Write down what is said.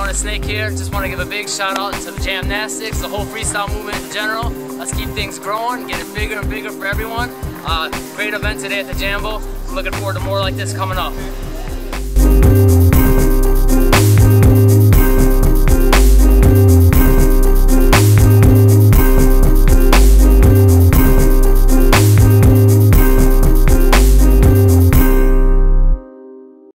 Snake here. Just want to give a big shout out to the Jamnastyx, the whole freestyle movement in general. Let's keep things growing, get it bigger and bigger for everyone. Great event today at the Jambo. I'm looking forward to more like this coming up.